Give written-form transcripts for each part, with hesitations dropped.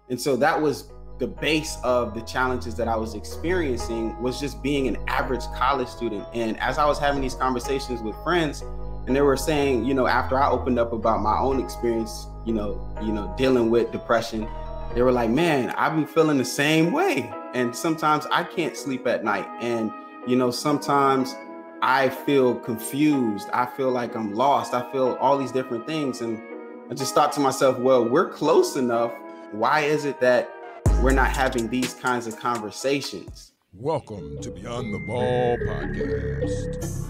And so that was the base of the challenges that I was experiencing, was just being an average college student. And as I was having these conversations with friends, and they were saying, you know, after I opened up about my own experience, you know, dealing with depression, they were like, man, I've been feeling the same way. And sometimes I can't sleep at night. And, you know, sometimes I feel confused. I feel like I'm lost. I feel all these different things. And I just thought to myself, well, we're close enough. Why is it that we're not having these kinds of conversations? Welcome to Beyond the Ball podcast.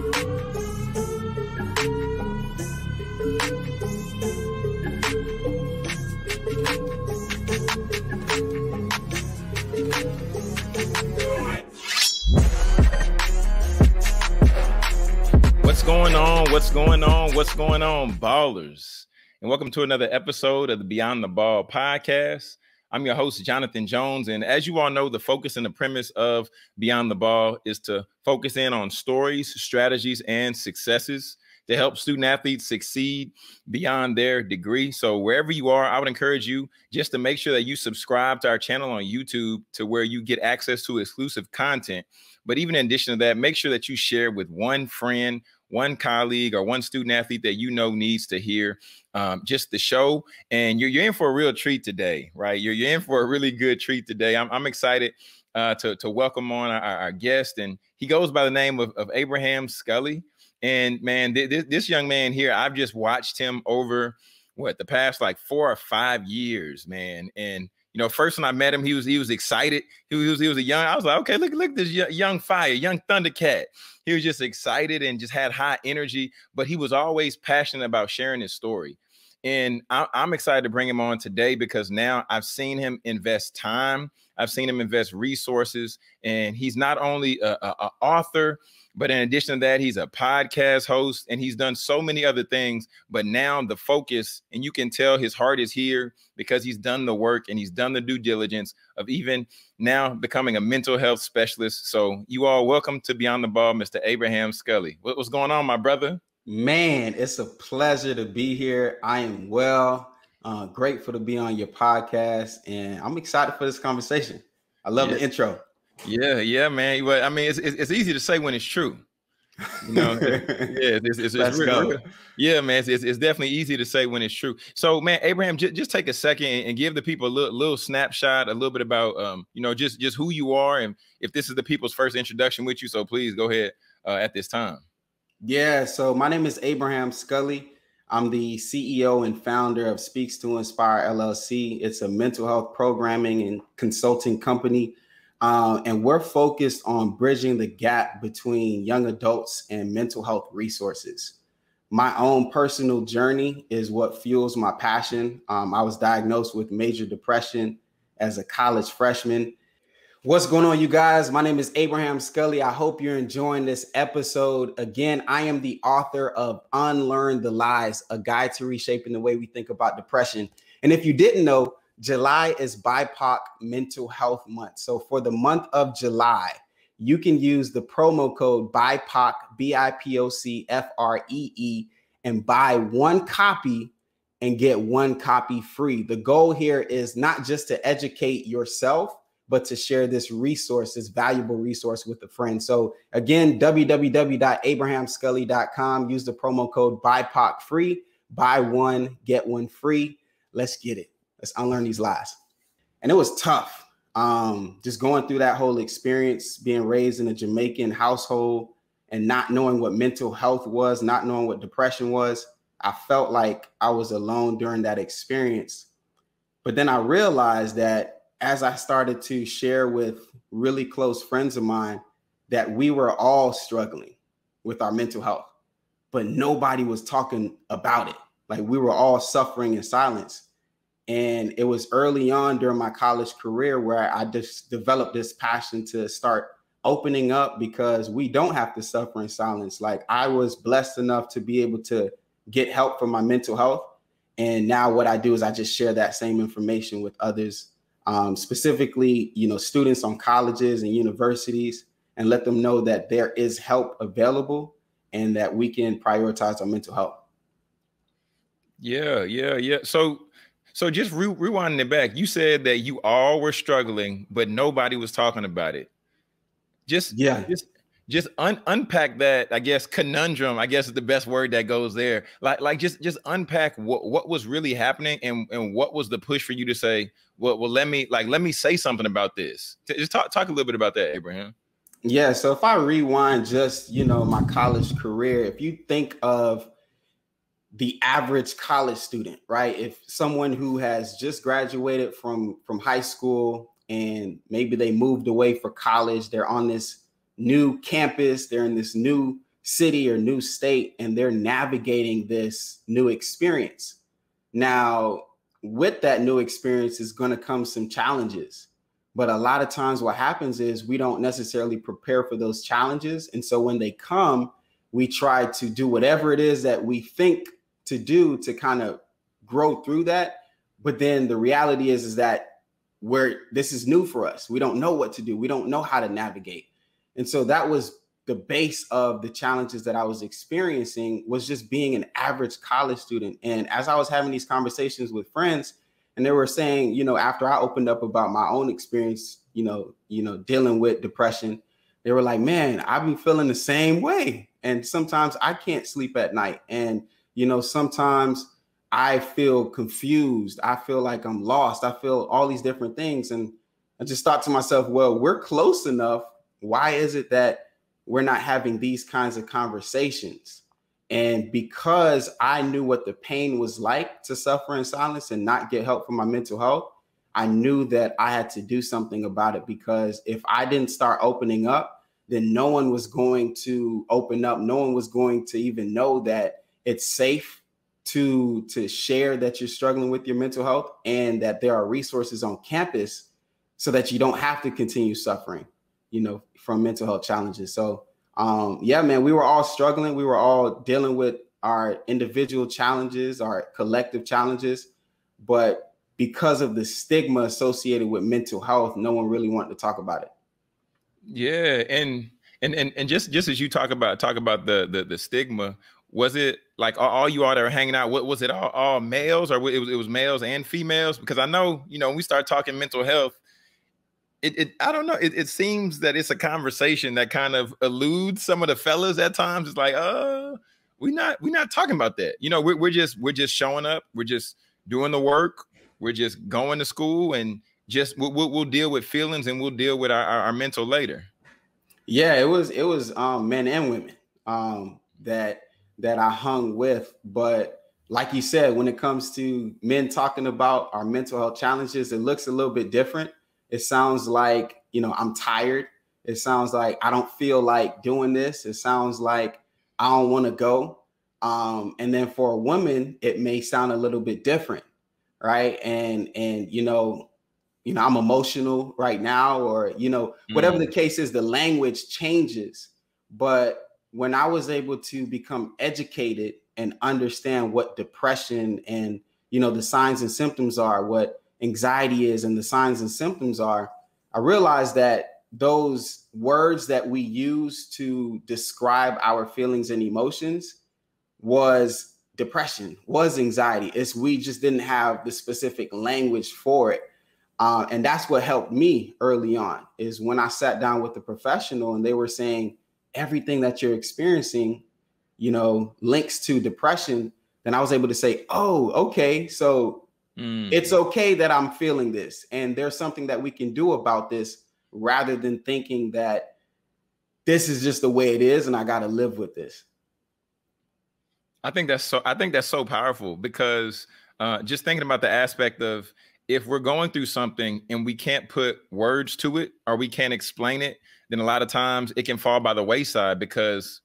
What's going on? What's going on? What's going on, ballers? And welcome to another episode of the Beyond the Ball podcast. I'm your host, Jonathan Jones. And as you all know, the focus and the premise of Beyond the Ball is to focus in on stories, strategies, and successes to help student athletes succeed beyond their degree. So wherever you are, I would encourage you just to make sure that you subscribe to our channel on YouTube to where you get access to exclusive content. But even in addition to that, make sure that you share with one friend, one colleague, or one student athlete that you know needs to hear just the show. And you're in for a real treat today, right? You're in for a really good treat today. I'm excited to welcome on our guest, and he goes by the name of Abraham Sculley. And man, this young man here, I've just watched him over the past like 4 or 5 years, man. And you know, first when I met him, he was excited. He was a young. I was like, okay, look at this young fire, young Thundercat. He was just excited and just had high energy, but he was always passionate about sharing his story. And I'm excited to bring him on today because now I've seen him invest time. I've seen him invest resources, and he's not only an author, but in addition to that, he's a podcast host, and he's done so many other things. But now the focus, and you can tell his heart is here because he's done the work and he's done the due diligence of even now becoming a mental health specialist. So you all welcome to Beyond the Ball, Mr. Abraham Sculley. What's going on, my brother? Man, it's a pleasure to be here. I am well, grateful to be on your podcast, and I'm excited for this conversation. I love the intro. Yeah, man. Well, I mean, it's easy to say when it's true. You know, it's real. Yeah, man. It's definitely easy to say when it's true. So, man, Abraham, just take a second and give the people a little snapshot, a little bit about, you know, just who you are, and if this is the people's first introduction with you. So please go ahead at this time. Yeah, so my name is Abraham Sculley. I'm the CEO and founder of Speaks to Inspire LLC. It's a mental health programming and consulting company. And we're focused on bridging the gap between young adults and mental health resources. My own personal journey is what fuels my passion. I was diagnosed with major depression as a college freshman. What's going on, you guys? My name is Abraham Sculley. I hope you're enjoying this episode. Again, I am the author of Unlearn the Lies, a guide to reshaping the way we think about depression. And if you didn't know, July is BIPOC Mental Health Month. So for the month of July, you can use the promo code BIPOC, BIPOC, and buy one copy and get one copy free. The goal here is not just to educate yourself, but to share this resource, this valuable resource with a friend. So again, www.abrahamsculley.com. Use the promo code BIPOC free. Buy one, get one free. Let's get it. Let's unlearn these lies. And it was tough. Just going through that whole experience, being raised in a Jamaican household and not knowing what mental health was, not knowing what depression was. I felt like I was alone during that experience. But then I realized that as I started to share with really close friends of mine, that we were all struggling with our mental health, but nobody was talking about it. Like we were all suffering in silence. And it was early on during my college career where I just developed this passion to start opening up, because we don't have to suffer in silence. Like I was blessed enough to be able to get help for my mental health. And now what I do is I just share that same information with others, specifically, you know, students on colleges and universities, and let them know that there is help available and that we can prioritize our mental health. Yeah. So just rewinding it back, you said that you all were struggling, but nobody was talking about it. Just unpack that, I guess, conundrum, I guess is the best word that goes there. Like just unpack what was really happening and what was the push for you to say, well, let me say something about this. Just talk a little bit about that, Abraham. Yeah. So if I rewind just, my college career, if you think of the average college student, right? If someone who has just graduated from high school and maybe they moved away for college, they're on this new campus, they're in this new city or new state, and they're navigating this new experience. Now, with that new experience is going to come some challenges. But a lot of times what happens is we don't necessarily prepare for those challenges. And so when they come, we try to do whatever it is that we think to do to kind of grow through that. But then the reality is that this is new for us. We don't know what to do. We don't know how to navigate. And so that was the base of the challenges that I was experiencing, was just being an average college student. And as I was having these conversations with friends, and they were saying, after I opened up about my own experience, dealing with depression, they were like, man, I've been feeling the same way. And sometimes I can't sleep at night. And sometimes I feel confused. I feel like I'm lost. I feel all these different things. And I just thought to myself, well, we're close enough. Why is it that we're not having these kinds of conversations? And because I knew what the pain was like to suffer in silence and not get help for my mental health, I knew that I had to do something about it, because if I didn't start opening up, then no one was going to open up. No one was going to even know that it's safe to share that you're struggling with your mental health, and that there are resources on campus so that you don't have to continue suffering, from mental health challenges. So, yeah, man, we were all struggling. We were all dealing with our individual challenges, our collective challenges. But because of the stigma associated with mental health, no one really wanted to talk about it. Yeah. And just as you talk about the stigma, was it like all you all that were hanging out? What was it, all males, or it was males and females? Because I know, when we start talking mental health, I don't know. It seems that it's a conversation that kind of eludes some of the fellas at times. It's like, we're not talking about that. We're just showing up. We're just doing the work. We're just going to school, and just we'll deal with feelings, and we'll deal with our mental later. Yeah, it was men and women that I hung with. But like you said, when it comes to men talking about our mental health challenges, it looks a little bit different. It sounds like, I'm tired. It sounds like I don't feel like doing this. It sounds like I don't want to go. And then for a woman, it may sound a little bit different, right? And I'm emotional right now, or, whatever the case is, the language changes. But when I was able to become educated and understand what depression and, the signs and symptoms are, what anxiety is and the signs and symptoms are, I realized that those words that we use to describe our feelings and emotions was depression, was anxiety. We just didn't have the specific language for it. And that's what helped me early on, is when I sat down with a professional and they were saying everything that you're experiencing, links to depression. Then I was able to say, oh, okay, so it's okay that I'm feeling this, and there's something that we can do about this, rather than thinking that this is just the way it is and I got to live with this. I think that's so powerful, because just thinking about the aspect of, if we're going through something and we can't put words to it, or we can't explain it, then a lot of times it can fall by the wayside, because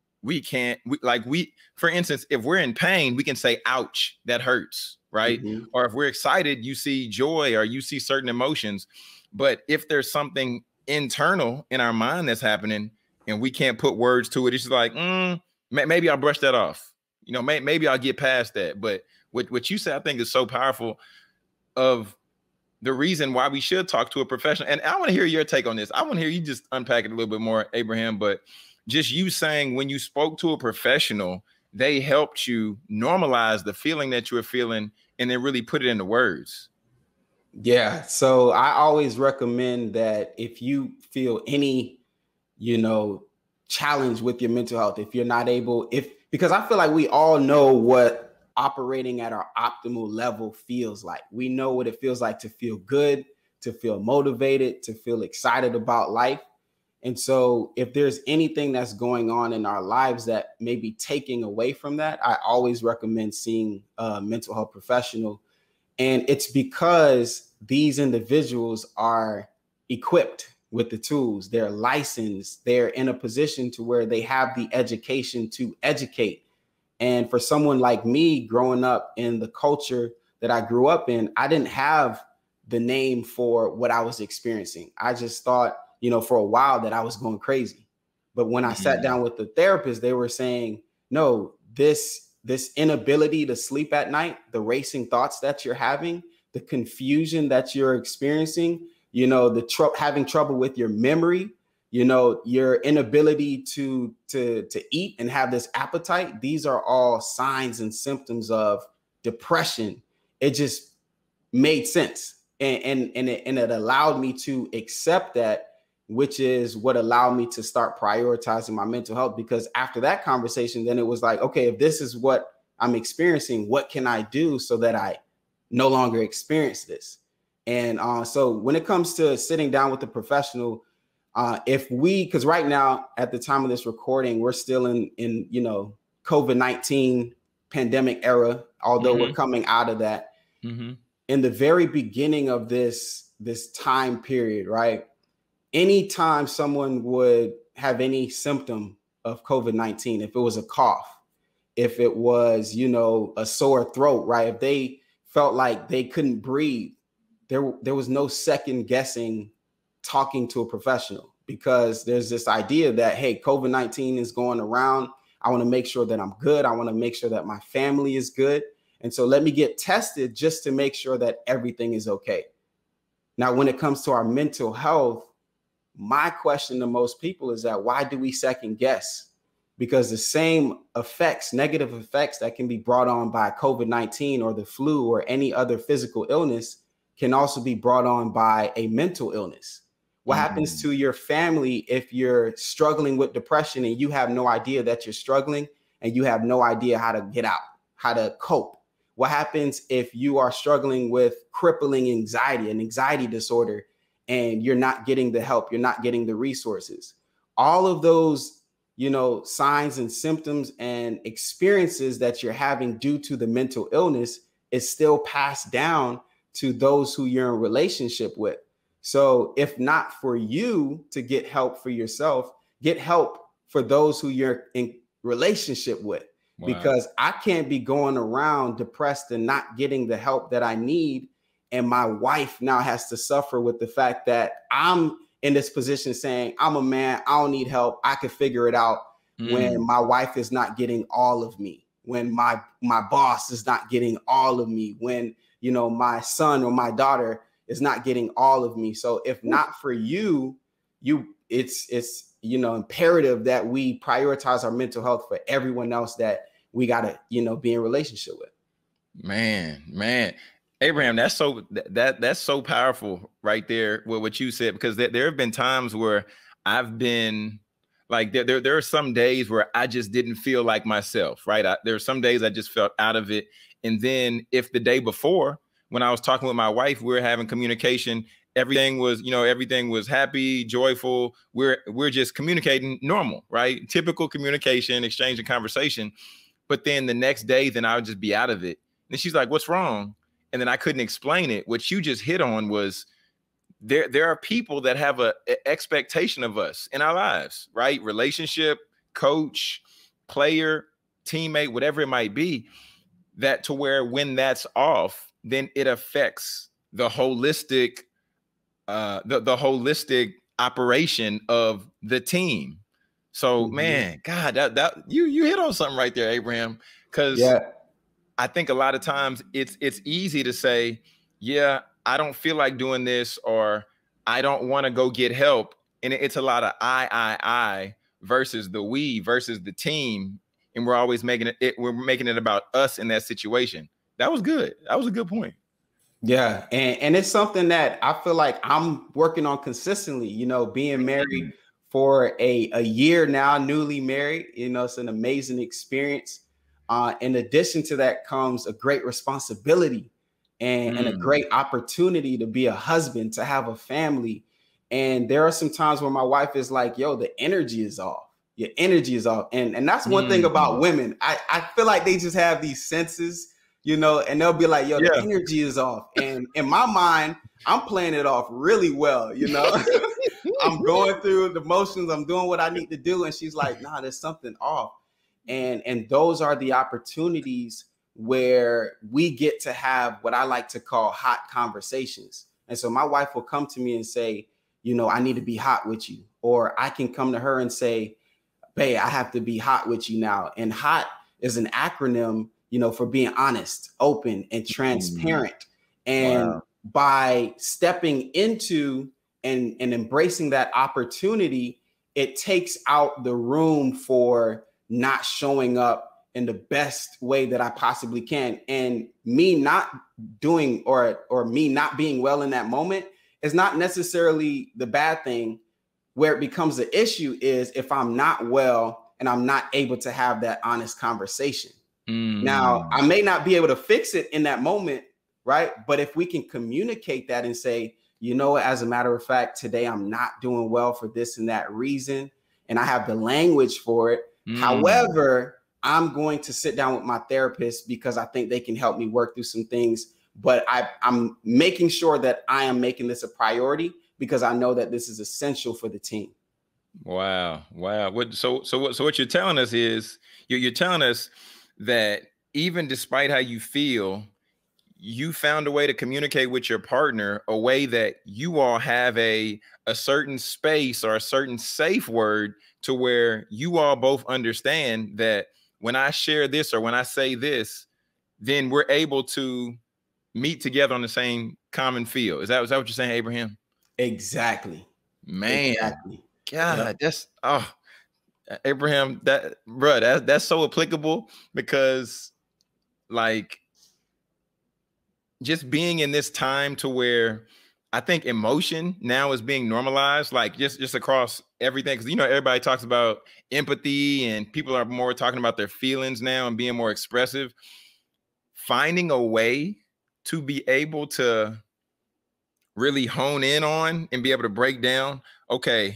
for instance, if we're in pain, we can say, ouch, that hurts, right? Mm-hmm. Or if we're excited, you see joy, or you see certain emotions. But if there's something internal in our mind that's happening and we can't put words to it, it's just like, maybe I'll brush that off. Maybe I'll get past that. But what you said, I think, is so powerful, of the reason why we should talk to a professional. And I want to hear your take on this. I want to hear you just unpack it a little bit more, Abraham. But just you saying, when you spoke to a professional, they helped you normalize the feeling that you were feeling, and then really put it into words? Yeah. So I always recommend that if you feel any, challenge with your mental health, if you're not able, because I feel like we all know what operating at our optimal level feels like. We know what it feels like to feel good, to feel motivated, to feel excited about life. And so if there's anything that's going on in our lives that may be taking away from that, I always recommend seeing a mental health professional. And it's because these individuals are equipped with the tools, they're licensed, they're in a position to where they have the education to educate. And for someone like me growing up in the culture that I grew up in, I didn't have the name for what I was experiencing. I just thought, for a while that I was going crazy. But when I sat down with the therapist, they were saying, no, this inability to sleep at night, the racing thoughts that you're having, the confusion that you're experiencing, having trouble with your memory, your inability to eat and have this appetite. These are all signs and symptoms of depression. It just made sense. And it allowed me to accept that, which is what allowed me to start prioritizing my mental health. Because after that conversation, then it was like, okay, if this is what I'm experiencing, what can I do so that I no longer experience this? And so when it comes to sitting down with a professional, because right now at the time of this recording, we're still in COVID-19 pandemic era, although we're coming out of that. In the very beginning of this time period, right? Anytime someone would have any symptom of COVID-19, if it was a cough, if it was, a sore throat, right? If they felt like they couldn't breathe, there was no second guessing talking to a professional, because there's this idea that, hey, COVID-19 is going around. I want to make sure that I'm good. I want to make sure that my family is good. And so let me get tested just to make sure that everything is okay. Now, when it comes to our mental health, my question to most people is that why do we second guess? Because the same effects, negative effects that can be brought on by COVID-19 or the flu or any other physical illness can also be brought on by a mental illness. What happens to your family if you're struggling with depression and you have no idea that you're struggling and you have no idea how to get out, how to cope? What happens if you are struggling with crippling anxiety, an anxiety disorder, and you're not getting the help, you're not getting the resources? All of those, signs and symptoms and experiences that you're having due to the mental illness is still passed down to those who you're in relationship with. So if not for you to get help for yourself, get help for those who you're in relationship with. Wow. Because I can't be going around depressed and not getting the help that I need. And my wife now has to suffer with the fact that I'm in this position saying, I'm a man, I don't need help, I can figure it out, when my wife is not getting all of me, when my boss is not getting all of me, when, my son or my daughter is not getting all of me. So if not for you, it's imperative that we prioritize our mental health for everyone else that we got to, be in relationship with. Man. Abraham, that's so powerful right there with what you said, because there have been times where I've been like, there are some days where I just didn't feel like myself, right? There are some days I just felt out of it. And then if the day before, when I was talking with my wife, we were having communication, everything was happy, joyful. We're just communicating normal, right? Typical communication, exchange and conversation. But then the next day, then I would just be out of it. And she's like, what's wrong? And then I couldn't explain it. What you just hit on was there are people that have a expectation of us in our lives, right? Relationship, coach, player, teammate, whatever it might be, that to where when that's off, then it affects the holistic, the holistic operation of the team. So, man, God, that you hit on something right there, Abraham, because I think a lot of times it's easy to say, yeah, I don't feel like doing this, or I don't want to go get help. And it's a lot of I versus the we versus the team. And we're always making it about us in that situation. That was good. That was a good point. Yeah. And it's something that I feel like I'm working on consistently, you know, being married for a year now, newly married, you know, it's an amazing experience. In addition to that comes a great responsibility and a great opportunity to be a husband, to have a family. And there are some times where my wife is like, yo, the energy is off. Your energy is off. And that's one thing about women. I feel like they just have these senses, you know, and they'll be like, yo, the energy is off. And in my mind, I'm playing it off really well, you know. I'm going through the motions, I'm doing what I need to do. And she's like, nah, there's something off. And those are the opportunities where we get to have what I like to call hot conversations. And so my wife will come to me and say, you know, I need to be hot with you. Or I can come to her and say, babe, I have to be hot with you now. And hot is an acronym, you know, for being honest, open, and transparent. And by stepping into and embracing that opportunity, it takes out the room for not showing up in the best way that I possibly can. And me not doing or me not being well in that moment is not necessarily the bad thing. Where it becomes the issue is if I'm not well and I'm not able to have that honest conversation. Now, I may not be able to fix it in that moment, right? But if we can communicate that and say, you know, as a matter of fact, today I'm not doing well for this and that reason, and I have the language for it. However, I'm going to sit down with my therapist because I think they can help me work through some things. But I'm making sure that I am making this a priority because I know that this is essential for the team. Wow. So what you're telling us is you're telling us that even despite how you feel, you found a way to communicate with your partner, a way that you all have a certain space or a certain safe word to where you all both understand that when I share this or when I say this, then we're able to meet together on the same common field. Is that what you're saying, Abraham? Exactly. Man, exactly. God, that's Abraham, that's so applicable because like just being in this time to where I think emotion now is being normalized, like just across everything. Cause you know, everybody talks about empathy and people are more talking about their feelings now and being more expressive. Finding a way to be able to really hone in on and be able to break down, okay,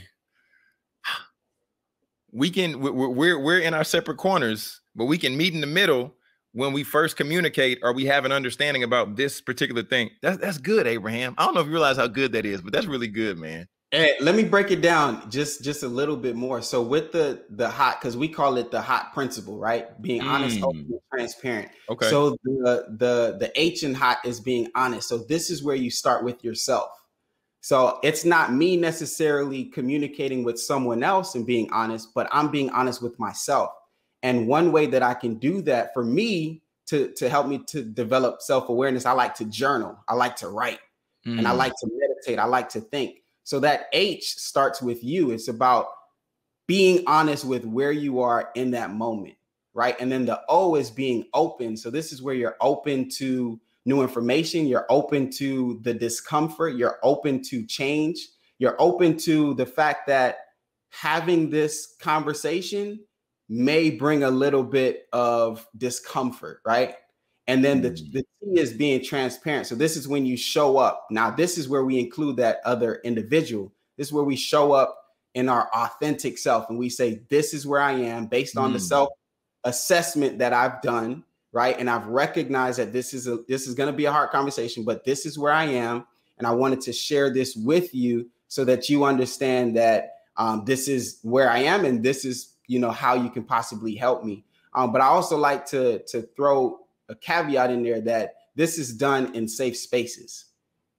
we're in our separate corners, but we can meet in the middle when we first communicate or we have an understanding about this particular thing. That's good, Abraham. I don't know if you realize how good that is, but that's really good, man. And let me break it down just a little bit more. So with the hot, because we call it the hot principle, right? Being honest, open, and transparent. Okay. So the H in hot is being honest. So this is where you start with yourself. So it's not me necessarily communicating with someone else and being honest, but I'm being honest with myself. And one way that I can do that for me to help me to develop self-awareness, I like to journal. I like to write and I like to meditate. I like to think. So that H starts with you. It's about being honest with where you are in that moment, right? And then the O is being open. So this is where you're open to new information. You're open to the discomfort. You're open to change. You're open to the fact that having this conversation may bring a little bit of discomfort, right? And then the T is being transparent. So this is when you show up. Now, this is where we include that other individual. This is where we show up in our authentic self. And we say, this is where I am based on the self-assessment that I've done, right? And I've recognized that this is going to be a hard conversation, but this is where I am. And I wanted to share this with you so that you understand that this is where I am. And this is, you know, how you can possibly help me. But I also like to throw a caveat in there that this is done in safe spaces.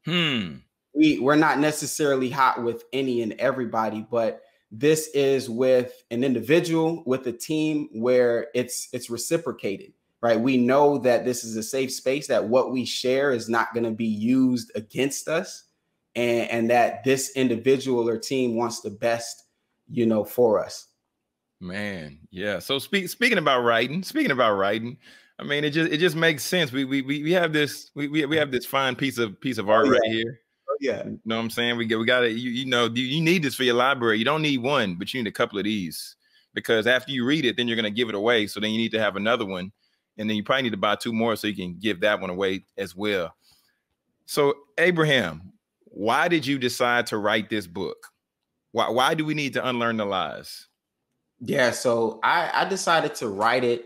We're not necessarily hot with any and everybody, but this is with an individual, with a team where it's reciprocated, right? We know that this is a safe space, that what we share is not going to be used against us, and that this individual or team wants the best, you know, for us. Man, yeah. So speaking about writing, I mean, it just makes sense. We have this we have this fine piece of art Oh, right yeah. here. Yeah. You know what I'm saying? We got it. You need this for your library. You don't need one, but you need a couple of these, because after you read it, then you're going to give it away. So then you need to have another one, and then you probably need to buy 2 more so you can give that one away as well. So Abraham, why did you decide to write this book? Why do we need to unlearn the lies? Yeah, so I decided to write it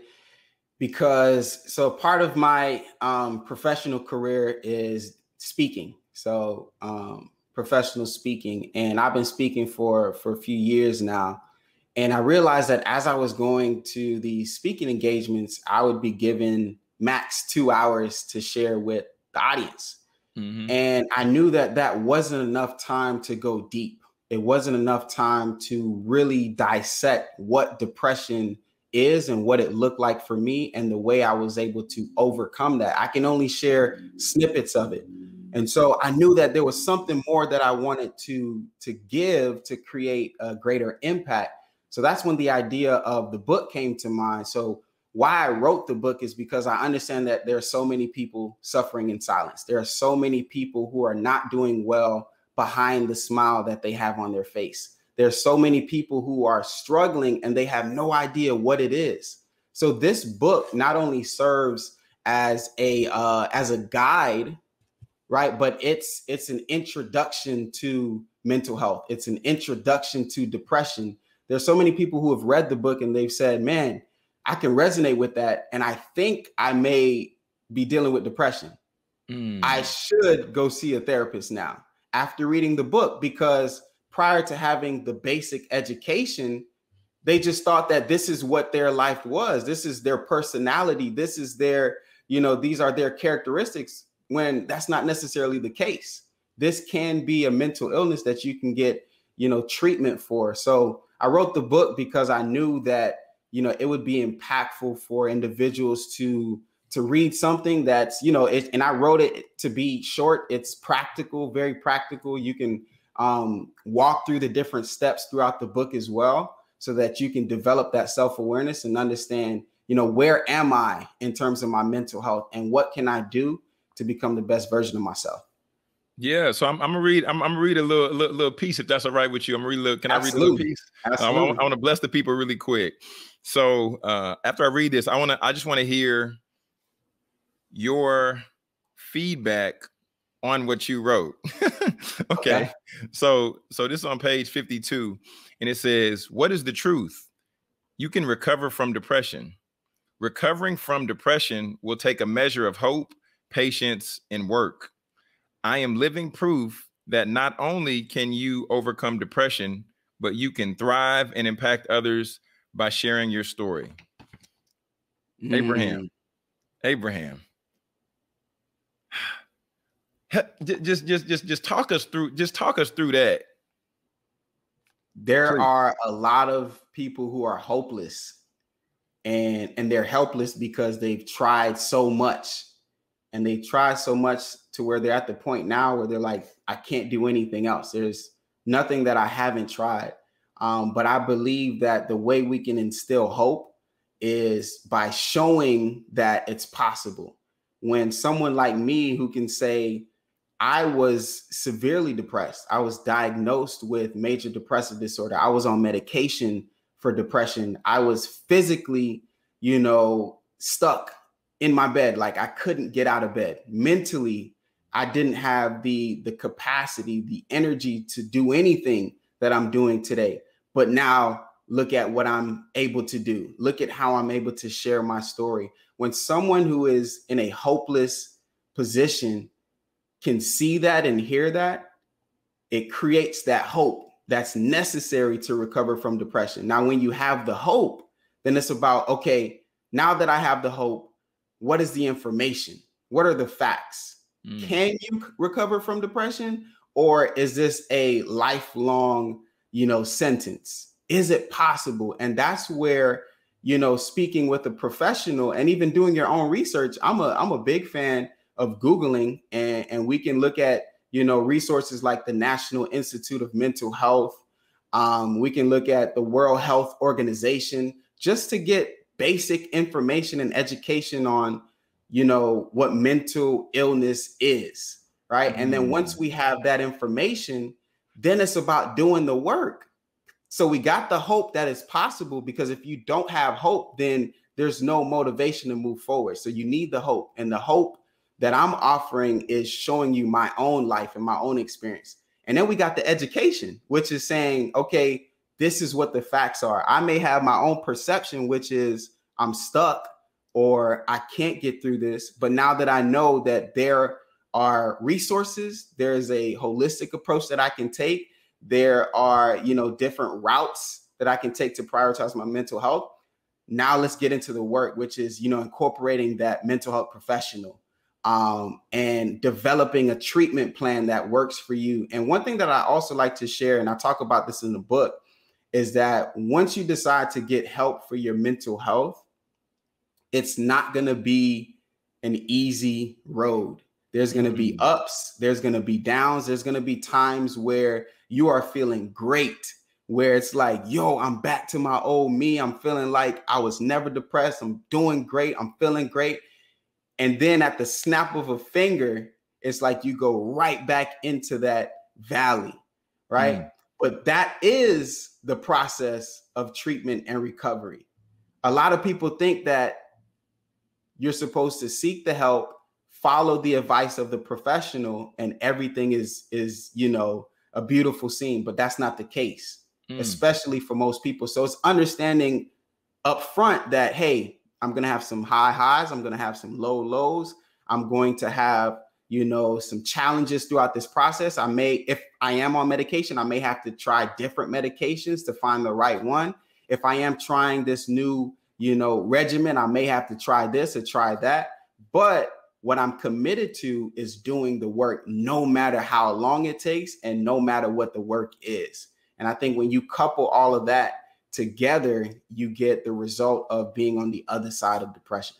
because part of my professional career is speaking. So professional speaking, and I've been speaking for a few years now. And I realized that as I was going to the speaking engagements, I would be given max 2 hours to share with the audience. Mm-hmm. And I knew that that wasn't enough time to go deep. It wasn't enough time to really dissect what depression is and what it looked like for me and the way I was able to overcome that. I can only share snippets of it. And so I knew that there was something more that I wanted to give to create a greater impact. So that's when the idea of the book came to mind. So why I wrote the book is because I understand that there are so many people suffering in silence. There are so many people who are not doing well behind the smile that they have on their face. There's so many people who are struggling and they have no idea what it is. So this book not only serves as a guide, right? But it's an introduction to mental health. It's an introduction to depression. There's so many people who have read the book and they've said, man, I can resonate with that. And I think I may be dealing with depression. I should go see a therapist now after reading the book, because prior to having the basic education, they just thought that this is what their life was. This is their personality. This is their, these are their characteristics, when that's not necessarily the case. This can be a mental illness that you can get, treatment for. So I wrote the book because I knew that, it would be impactful for individuals to read something that's, and I wrote it to be short. It's practical, very practical. You can walk through the different steps throughout the book as well, so that you can develop that self-awareness and understand, where am I in terms of my mental health and what can I do to become the best version of myself. Yeah, so I'm gonna read a little piece, if that's all right with you. I'm gonna read a little. Can Absolutely. I read a little piece? Absolutely. I want to bless the people really quick. So after I read this, I just want to hear your feedback on what you wrote. Okay. So this is on page 52, and it says, "What is the truth? You can recover from depression. Recovering from depression will take a measure of hope, patience, and work. I am living proof that not only can you overcome depression, but you can thrive and impact others by sharing your story." Abraham, just talk us through that. There are a lot of people who are hopeless, and they're helpless because they've tried so much, and they try so much to where they're at the point now where they're like, I can't do anything else. There's nothing that I haven't tried. But I believe that the way we can instill hope is by showing that it's possible. When someone like me, who can say, I was severely depressed, I was diagnosed with major depressive disorder, I was on medication for depression, I was physically, stuck in my bed, like I couldn't get out of bed. Mentally, I didn't have the capacity, the energy to do anything that I'm doing today. But now look at what I'm able to do. Look at how I'm able to share my story. When someone who is in a hopeless position can see that and hear that, it creates that hope that's necessary to recover from depression. Now, when you have the hope, then it's about, okay, now that I have the hope, what is the information? What are the facts? Can you recover from depression? Or is this a lifelong, sentence? Is it possible? And that's where, speaking with a professional and even doing your own research, I'm a big fan of Googling, and we can look at, resources like the National Institute of Mental Health. We can look at the World Health Organization, just to get basic information and education on, you know, what mental illness is, right? And then once we have that information, then it's about doing the work. So we got the hope that it's possible, because if you don't have hope, then there's no motivation to move forward. So you need the hope. And the hope that I'm offering is showing you my own life and my own experience. And then we got the education, which is saying, okay, this is what the facts are. I may have my own perception, which is I'm stuck or I can't get through this. But now that I know that there are resources, there's a holistic approach that I can take. There are, you know, different routes that I can take to prioritize my mental health. Now let's get into the work, which is, you know, incorporating that mental health professional and developing a treatment plan that works for you. And one thing that I also like to share, and I talk about this in the book, is that once you decide to get help for your mental health, it's not going to be an easy road. There's going to be ups, there's going to be downs, there's going to be times where you are feeling great, where it's like, yo, I'm back to my old me. I'm feeling like I was never depressed. I'm doing great. I'm feeling great. And then at the snap of a finger, it's like you go right back into that valley, right? But that is the process of treatment and recovery. A lot of people think that you're supposed to seek the help, follow the advice of the professional, and everything is, you know, a beautiful scene, but that's not the case, especially for most people. So it's understanding upfront that, hey, I'm going to have some high highs. I'm going to have some low lows. I'm going to have, you know, some challenges throughout this process. I may, if I am on medication, I may have to try different medications to find the right one. If I am trying this new, you know, regimen, I may have to try this or try that. But what I'm committed to is doing the work, no matter how long it takes and no matter what the work is. And I think when you couple all of that together, you get the result of being on the other side of depression.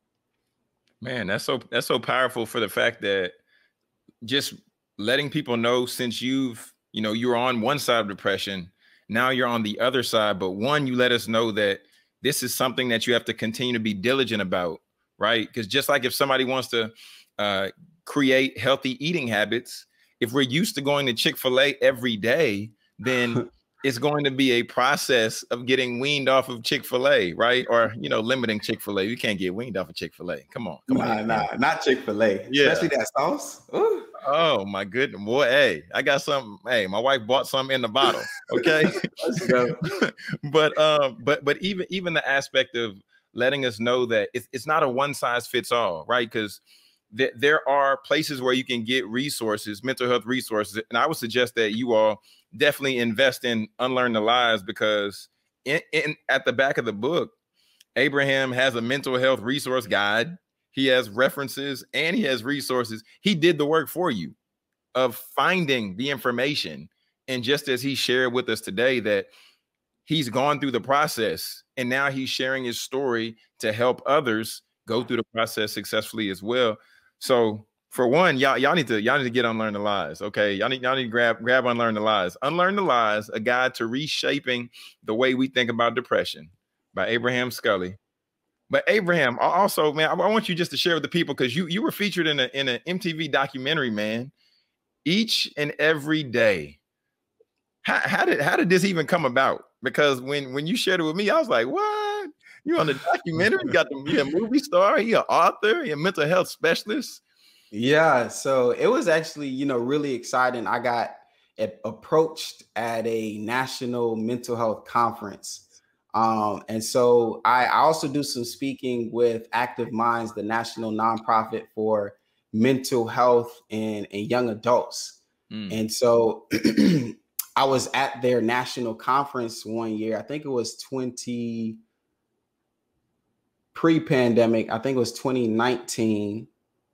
Man, that's so powerful, for the fact that just letting people know, since you're on one side of depression, now you're on the other side. But one, you let us know that this is something that you have to continue to be diligent about, right? Because just like if somebody wants to create healthy eating habits, if we're used to going to Chick-fil-A every day, then it's going to be a process of getting weaned off of Chick-fil-A, right? Or, you know, limiting Chick-fil-A. You can't get weaned off of Chick-fil-A. Come on. Not Chick-fil-A. Yeah. Especially that sauce. Ooh. Oh my goodness, boy. Hey, I got some. Hey, my wife bought some in the bottle. Okay. Let's go. but even the aspect of letting us know that it's not a one size fits all, right? Because there are places where you can get resources, mental health resources. And I would suggest that you all definitely invest in Unlearn the Lies, because at the back of the book, Abraham has a mental health resource guide. He has references and he has resources. He did the work for you of finding the information. And just as he shared with us today, that he's gone through the process and now he's sharing his story to help others go through the process successfully as well. So for one, y'all need to get Unlearn the Lies. Okay. Y'all need to grab Unlearn the Lies. Unlearn the Lies, a guide to reshaping the way we think about depression, by Abraham Sculley. But Abraham, also, man, I want you just to share with the people, because you were featured in an MTV documentary, man. Each and every day. How did this even come about? Because when you shared it with me, I was like, what? You on the documentary? You a movie star? You an author? You a mental health specialist? Yeah. So it was actually, you know, really exciting. I got approached at a national mental health conference. And so I also do some speaking with Active Minds, the national nonprofit for mental health and young adults. And so I was at their national conference one year. I think it was pre-pandemic. I think it was 2019,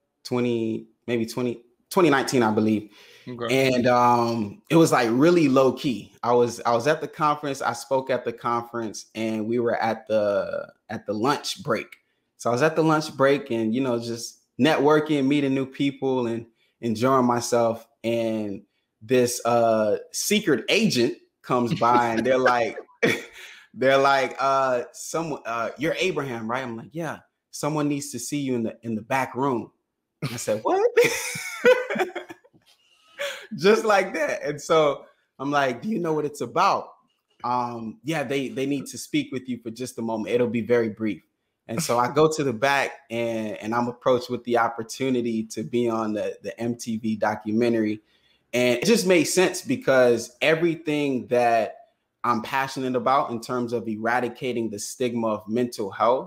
maybe 2019, I believe. Okay. And it was like really low key. I was at the conference. I spoke at the conference, and we were at the lunch break. So I was at the lunch break, and, you know, just networking, meeting new people, and enjoying myself. And this secret agent comes by, and they're like, They're like, someone, you're Abraham, right? I'm like, yeah. Someone needs to see you in the back room. I said, what? Just like that. And so I'm like, do you know what it's about? Yeah, they need to speak with you for just a moment. It'll be very brief. And so I go to the back and I'm approached with the opportunity to be on the MTV documentary. And it just made sense because everything that I'm passionate about in terms of eradicating the stigma of mental health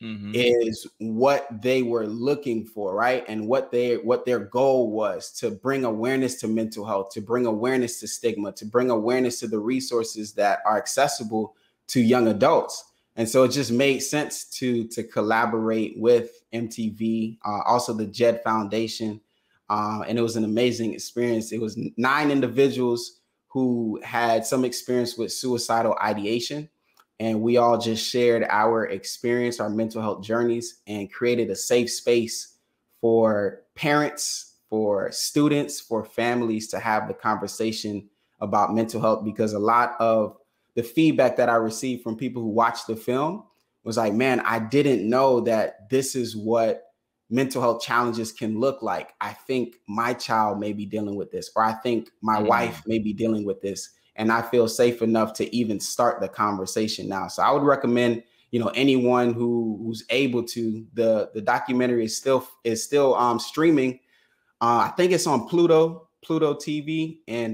is what they were looking for, right? And what their goal was to bring awareness to mental health, to bring awareness to stigma, to bring awareness to the resources that are accessible to young adults. And so it just made sense to collaborate with MTV, also the JED Foundation. And it was an amazing experience. It was 9 individuals who had some experience with suicidal ideation. And we all just shared our experience, our mental health journeys, and created a safe space for parents, for students, for families to have the conversation about mental health. Because a lot of the feedback that I received from people who watched the film was like, man, I didn't know that this is what mental health challenges can look like. I think my child may be dealing with this, or I think my wife may be dealing with this. And I feel safe enough to even start the conversation now. So I would recommend, anyone who's able to. The documentary is still streaming. I think it's on Pluto TV and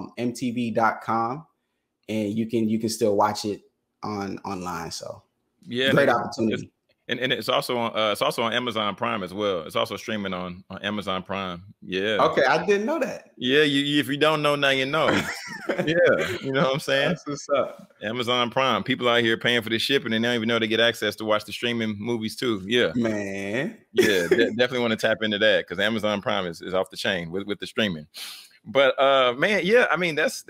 MTV.com, and you can still watch it online. So yeah, great opportunity. And it's also on Amazon Prime as well. It's also streaming on Amazon Prime. Yeah. Okay, I didn't know that. Yeah, you if you don't know now, you know. Yeah, you know what I'm saying? That's what's up. Amazon Prime. People out here paying for the shipping and they don't even know they get access to watch the streaming movies too. Yeah. Man. Yeah, definitely want to tap into that because Amazon Prime is off the chain with the streaming. But man, yeah, I mean that's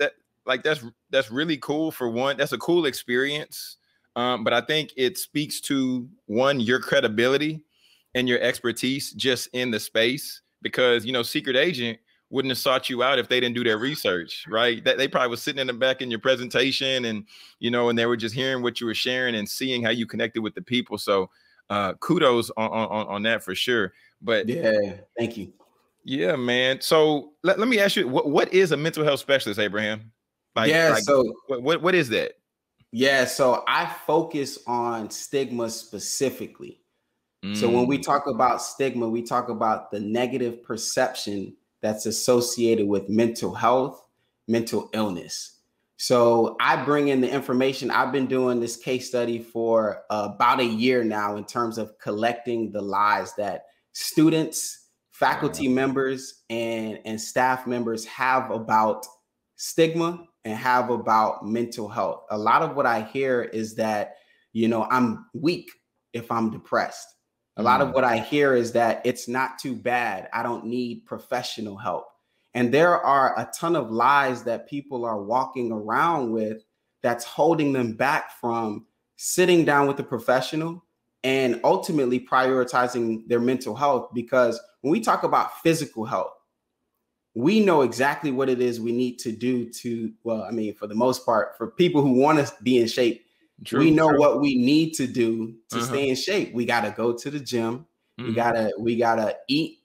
really cool for one. That's a cool experience. But I think it speaks to, one, your credibility and your expertise just in the space, because, Secret Agent wouldn't have sought you out if they didn't do their research, right? That they probably was sitting in the back in your presentation and, and they were just hearing what you were sharing and seeing how you connected with the people. So kudos on that for sure. But yeah, thank you. Yeah, man. So let me ask you, what is a mental health specialist, Abraham? So what is that? Yeah, so I focus on stigma specifically. So when we talk about stigma, we talk about the negative perception that's associated with mental health, mental illness. So I bring in the information. I've been doing this case study for about a year now in terms of collecting the lies that students, faculty members, and staff members have about stigma and have about mental health. A lot of what I hear is that, I'm weak if I'm depressed. A lot of what I hear is that it's not too bad. I don't need professional help. And there are a ton of lies that people are walking around with that's holding them back from sitting down with a professional and ultimately prioritizing their mental health. Because when we talk about physical health, we know exactly what it is we need to do for the most part, for people who want to be in shape, we know what we need to do to stay in shape. We got to go to the gym. We gotta eat,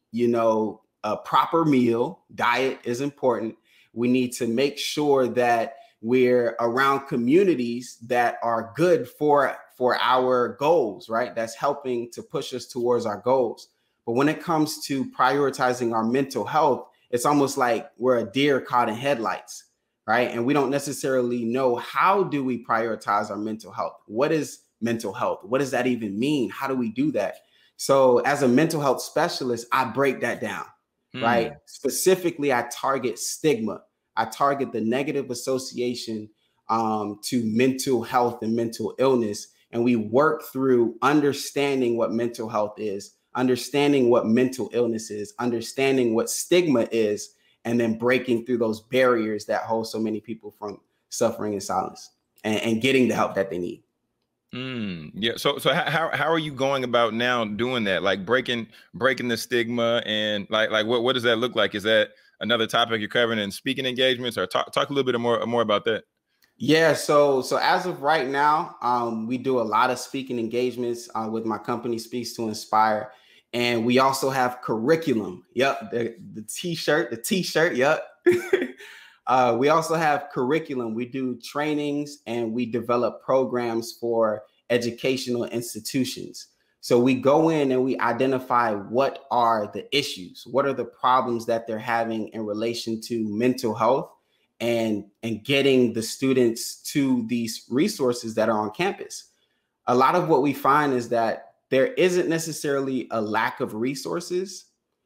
a proper meal. Diet is important. We need to make sure that we're around communities that are good for our goals, right? That's helping to push us towards our goals. But when it comes to prioritizing our mental health, it's almost like we're a deer caught in headlights, right? And we don't necessarily know, how do we prioritize our mental health? What is mental health? What does that even mean? How do we do that? So as a mental health specialist, I break that down, right? Specifically, I target stigma. I target the negative association to mental health and mental illness. And we work through understanding what mental health is, understanding what mental illness is, understanding what stigma is, and then breaking through those barriers that hold so many people from suffering in silence and getting the help that they need. Yeah. So how are you going about now doing that? Like breaking the stigma, and like what does that look like? Is that another topic you're covering in speaking engagements, or talk a little bit more about that? Yeah, so as of right now, we do a lot of speaking engagements with my company, Speaks to Inspire, and we also have curriculum. Yep, the t-shirt. Yep. We also have curriculum. We do trainings and we develop programs for educational institutions. So we go in and we identify what are the issues, what are the problems that they're having in relation to mental health and getting the students to these resources that are on campus. A lot of what we find is that there isn't necessarily a lack of resources.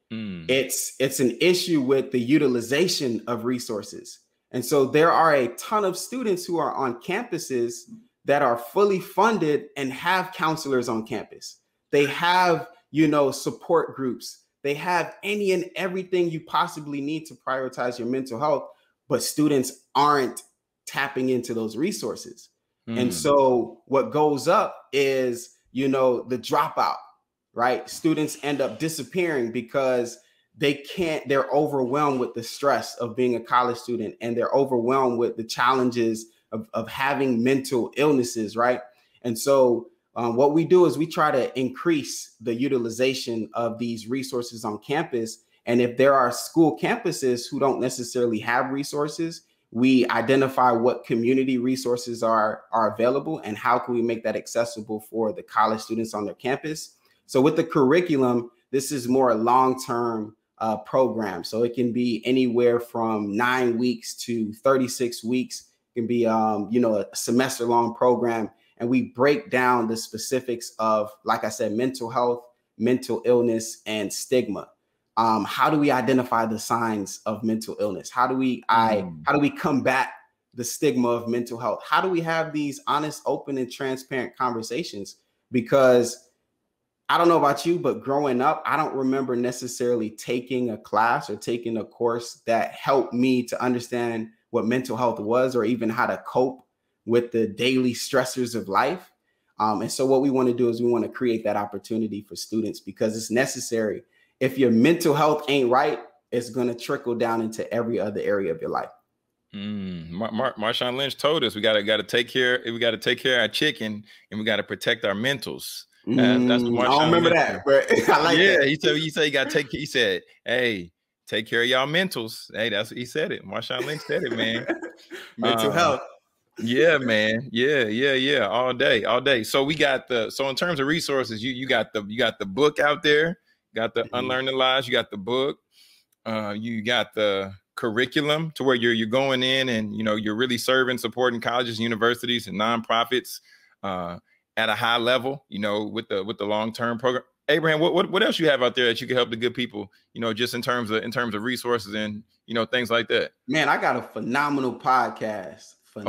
It's an issue with the utilization of resources. And so there are a ton of students who are on campuses that are fully funded and have counselors on campus. They have, support groups. They have any and everything you possibly need to prioritize your mental health, but students aren't tapping into those resources. And so what goes up is, the dropout, right? Students end up disappearing because they're overwhelmed with the stress of being a college student, and they're overwhelmed with the challenges of having mental illnesses, right? And so what we do is we try to increase the utilization of these resources on campus. And if there are school campuses who don't necessarily have resources, we identify what community resources are available and how can we make that accessible for the college students on their campus. So with the curriculum, this is more a long-term program. So it can be anywhere from 9 weeks to 36 weeks. It can be, a semester-long program. And we break down the specifics of, like I said, mental health, mental illness, and stigma. How do we identify the signs of mental illness? How do we combat the stigma of mental health? How do we have these honest, open, and transparent conversations? Because I don't know about you, but growing up, I don't remember necessarily taking a class or taking a course that helped me to understand what mental health was, or even how to cope with the daily stressors of life. And so what we want to do is we want to create that opportunity for students because it's necessary. If your mental health ain't right, it's going to trickle down into every other area of your life. Marshawn Lynch told us we got to take care. We got to take care of our chicken, and we got to protect our mentals. That's what I don't remember that, but I like that. Yeah, he said you got to take. He said, "Hey, take care of y'all mentals." Hey, that's what he said. It. Marshawn Lynch said it, man. Mental health. Yeah, man. Yeah. All day. So we got so in terms of resources, you got the book out there, got the Unlearn the Lies, you got the book, you got the curriculum to where you're going in and you're really supporting colleges, universities, and nonprofits at a high level, with the long-term program. Abraham, what else you have out there that you can help the good people, just in terms of resources and things like that? Man, I got a phenomenal podcast.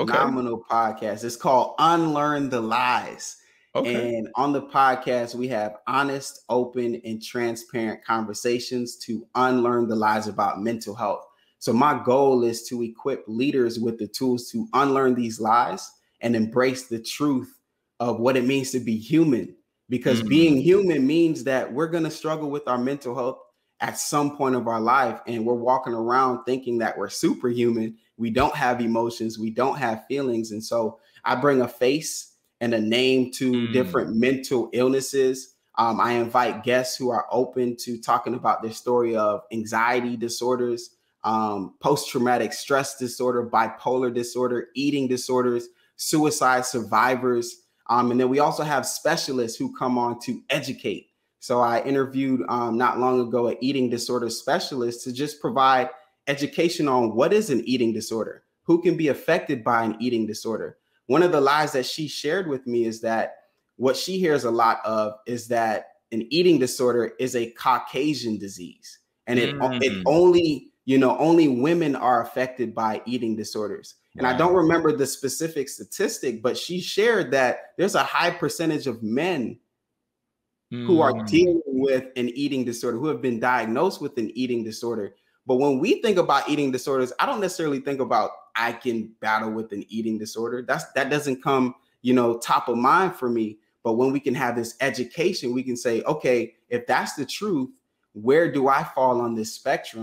It's called Unlearn the Lies. Okay. And on the podcast, we have honest, open, and transparent conversations to unlearn the lies about mental health. So my goal is to equip leaders with the tools to unlearn these lies and embrace the truth of what it means to be human. Because being human means that we're going to struggle with our mental health at some point of our life. And we're walking around thinking that we're superhuman. We don't have emotions. We don't have feelings. And so I bring a face and a name to different mental illnesses. I invite guests who are open to talking about their story of anxiety disorders, post-traumatic stress disorder, bipolar disorder, eating disorders, suicide survivors. And then we also have specialists who come on to educate. So I interviewed not long ago an eating disorder specialist to just provide education on what is an eating disorder, who can be affected by an eating disorder. One of the lies that she shared with me is that what she hears a lot of is that an eating disorder is a Caucasian disease. And it only women are affected by eating disorders. And I don't remember the specific statistic, but she shared that there's a high percentage of men who are dealing with an eating disorder, who have been diagnosed with an eating disorder. But when we think about eating disorders, I don't necessarily think about I can battle with an eating disorder. That doesn't come, top of mind for me. But when we can have this education, we can say, okay, if that's the truth, where do I fall on this spectrum?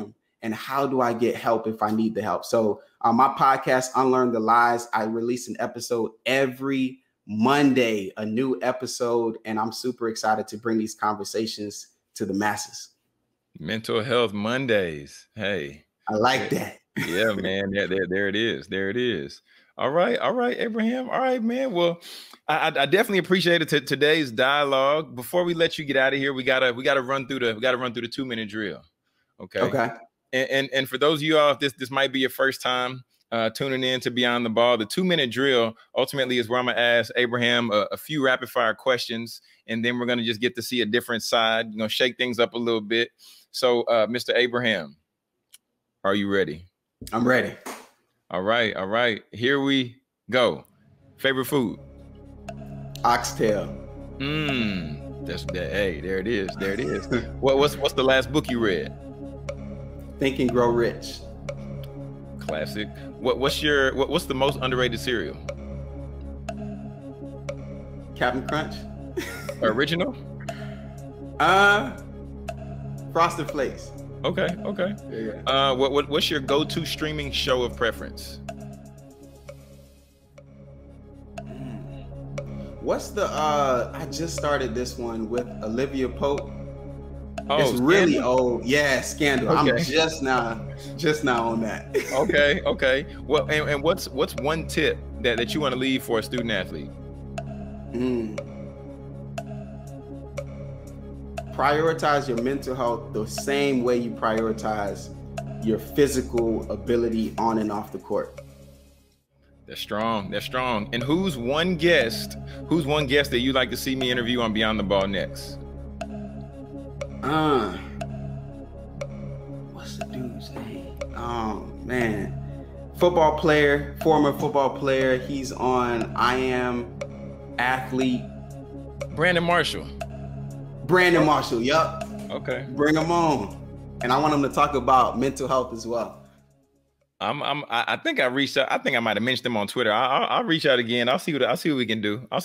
and how do I get help if I need the help? So my podcast, Unlearn the Lies, I release an episode every Monday, a new episode, and I'm super excited to bring these conversations to the masses. Mental Health Mondays. Hey, I like that. Yeah, man. There it is. There it is. All right, Abraham. All right, man. Well, I definitely appreciated today's dialogue. Before we let you get out of here, we gotta run through the 2-minute drill. Okay. Okay. And for those of you all, if this might be your first time tuning in to Beyond the Ball, the 2-minute drill ultimately is where I'm gonna ask Abraham a few rapid fire questions, and then we're gonna just get to see a different side. Shake things up a little bit. So, Mr. Abraham, are you ready? I'm ready. All right. Here we go. Favorite food? Oxtail. That's that. Hey, there it is. There it is. What's the last book you read? Think and Grow Rich. Classic. What's the most underrated cereal? Captain Crunch. Original? Frosted Flakes. Okay. Yeah. What's your go-to streaming show of preference? What's the I just started this one with Olivia Pope. Oh, it's really Scandal? old. Yeah, Scandal. Okay. I'm just now on that. Okay. Well, and what's one tip that you want to leave for a student athlete? Prioritize your mental health the same way you prioritize your physical ability on and off the court. That's strong. And who's one guest that you'd like to see me interview on Beyond the Ball next? What's the dude's name? Oh man, former football player. He's on I Am Athlete. Brandon Marshall. Yup. Okay. Bring him on. And I want him to talk about mental health as well. I think I reached out. I think I might have mentioned him on Twitter. I'll reach out again. I'll see what we can do. Let's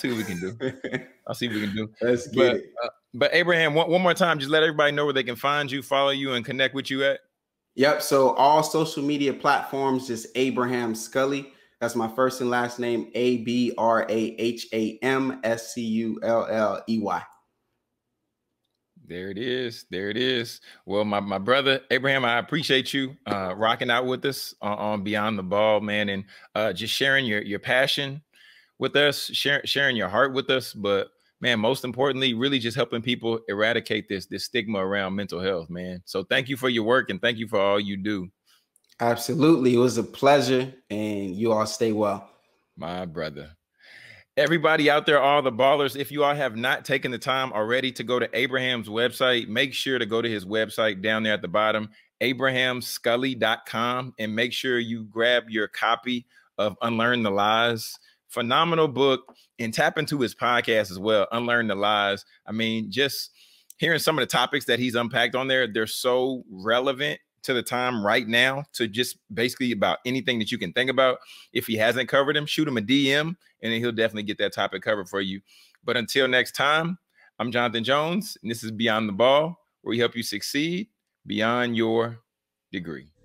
get it. But Abraham, one more time, just let everybody know where they can find you, follow you, and connect with you at. Yep. So all social media platforms, just Abraham Sculley. That's my first and last name, ABRAHAMSCULLEY. There it is. Well, my brother, Abraham, I appreciate you rocking out with us on Beyond the Ball, man, and just sharing your passion with us, sharing your heart with us. But, man, most importantly, really just helping people eradicate this stigma around mental health, man. So thank you for your work, and thank you for all you do. Absolutely. It was a pleasure, and you all stay well. My brother. Everybody out there, all the ballers, if you all have not taken the time already to go to Abraham's website, make sure to go to his website down there at the bottom, abrahamsculley.com, and make sure you grab your copy of Unlearn the Lies. Phenomenal book, and tap into his podcast as well, Unlearn the Lies. I mean, just hearing some of the topics that he's unpacked on there, they're so relevant to the time right now, to just basically about anything that you can think about. If he hasn't covered him, shoot him a DM, and then he'll definitely get that topic covered for you. But until next time, I'm Jonathan Jones, and this is Beyond the Ball, where we help you succeed beyond your degree.